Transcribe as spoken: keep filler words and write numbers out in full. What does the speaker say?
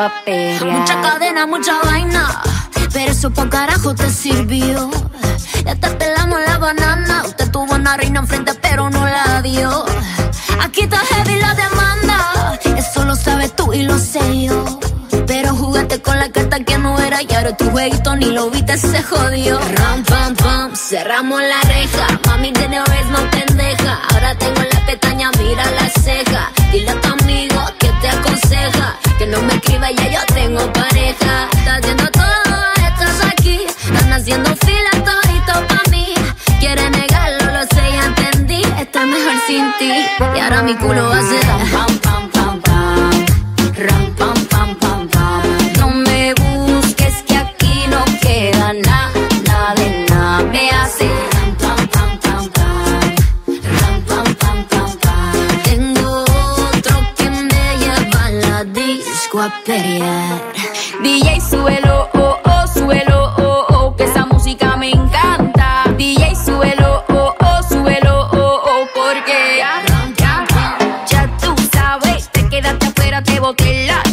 a perrear. Mucha cadena, mucha vaina, pero eso pa' carajo te sirvió. Ya te pelamos la banana. Usted tuvo una reina enfrente pero no la dio. Aquí está heavy la demanda, eso lo sabes tú y lo sé yo. Pero jugaste con la carta que no era y ahora tu jueguito ni lo viste, se jodió. Ram, pam, pam, cerramos la reja. Mami de no es no pendeja. Ahora tengo la pestaña, mira la ceja. Dile a tu amigo que te aconseja que no me escriba, ya yo tengo pareja. Estás haciendo todo, estás aquí. Están haciendo fila todito pa' mí. Quiere negarlo, lo sé, ya entendí. Estoy mejor sin ti. Y ahora mi culo va a ser ram, pam, pam, pam, pam. Ram, pam, pam, pam, pam. No me busques que aquí no queda nada, nada de nada. Me hace ram, pam, pam, pam, pam. Ram, pam, pam, pam, pam. Tengo otro que me lleva a la disco a pelear. D J, súbelo, oh, oh, súbelo, oh, oh, que esa música me encanta. D J, súbelo, oh, oh, súbelo, oh, oh, porque ya, ya, ya tú sabes, te quedaste afuera, te boté la